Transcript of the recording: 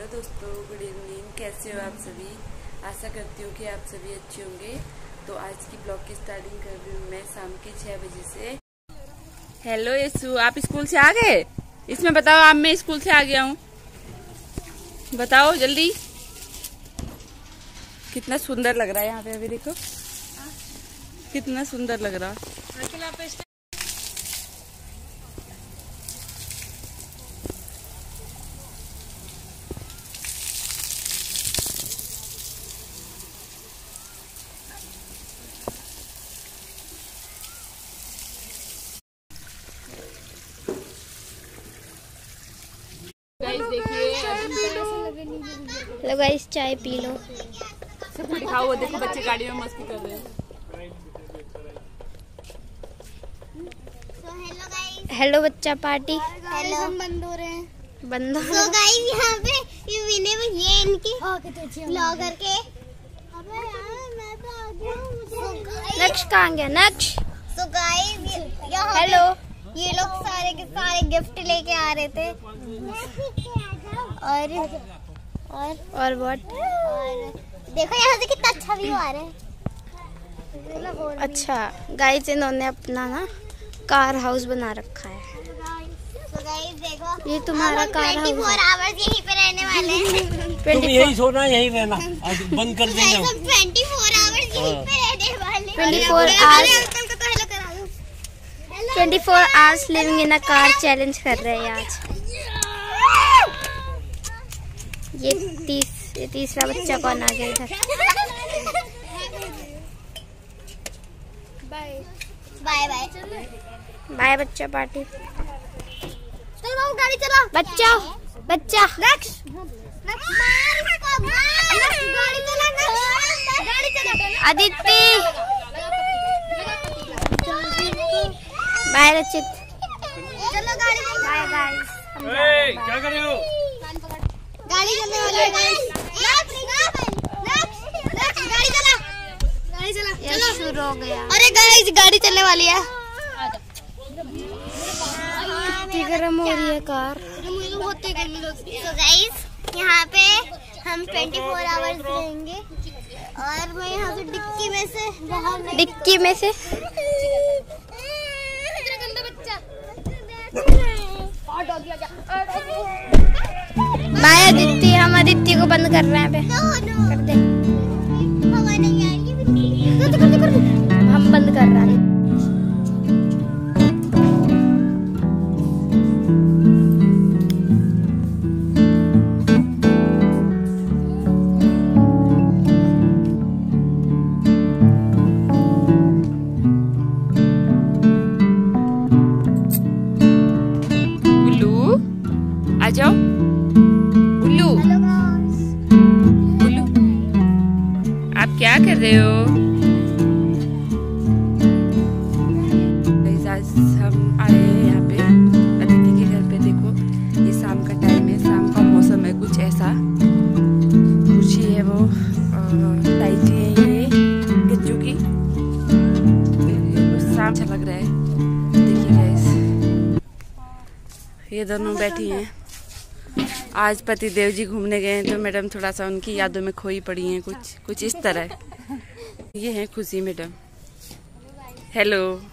Hello दोस्तों, good evening. कैसे हो आप सभी? आशा करती हूँ कि आप सभी अच्छे होंगे। तो आज की ब्लॉग की स्टार्टिंग कर रही हूँ मैं शाम के 6 बजे से। हेलो यशु, आप स्कूल से आ गए? इसमें बताओ, आप मैं स्कूल से आ गया हूँ, बताओ जल्दी। कितना सुंदर लग रहा है यहाँ पे, अभी देखो कितना सुंदर लग रहा है। हेलो गाइस, चाय पी लो। सबको दिखाओ, वो देखो बच्चे गाड़ी में मस्ती कर रहे हैं। हेलो बच्चा पार्टी। हेलो, हम बंद हो रहे हैं। बंद हो so गाइस, यहाँ पे ये इनकी ब्लॉगर के नक्श कहाँ गया? नक्श। so गाइस, यहाँ हेलो। ये लोग सारे के सारे गिफ्ट लेके आ रहे थे और व्हाट? और देखो यहाँ से कितना अच्छा व्यू आ रहा है। अच्छा गाइस, इन्होंने अपना ना कार हाउस बना रखा है। so गाइस देखो, ये तुम्हारा कार हाउस 24 आवर्स यहीं पे रहने वाले हैं। तुम यही सोना, यही रहना, आज बंद कर देंगे हम। 24 आवर्स यहीं पे रहने वाले हैं। 24 hours living in a car challenge कर रहे हैं आज। ये तीसरा बच्चा कौन आ गया इधर? बाय बाय बाय बच्चा पार्टी। चल बाबू, गाड़ी चला। बच्चा गाड़ी चला। अदिति। बाय रचित। चलो गाड़ी। Bye guys. क्या कर रहे हो? गाड़ी चलने वाली है गाइस। गाड़ी चला। ये शुरू हो गया। अरे गाइस, गाड़ी चलने वाली है। कितनी गर्म हो रही है कार। तो गाइस, यहाँ पे हम 24 आवर्स रहेंगे और मैं यहाँ से डिक्की में से बाहर डिक्की में से बाय अदिति। हम अदिति को बंद कर रहे हैं। कर दे। हवा नहीं आ रही है। हम बंद कर रहे हैं। आ जाओ उल्लू। उल्लू, आप क्या कर रहे हो? आज हम आए हैं यहाँ पे अदिति के घर पे। देखो, ये शाम का टाइम है, शाम का मौसम है, कुछ ऐसा कुछ ही है। वो लाइटें है ये गज्जू की, शाम अच्छा लग रहा है। देखिए गाइस, ये दोनों बैठी हैं। आज पतिदेव जी घूमने गए हैं तो मैडम थोड़ा सा उनकी यादों में खोई पड़ी हैं, कुछ इस तरह। ये है खुशी मैडम। हेलो।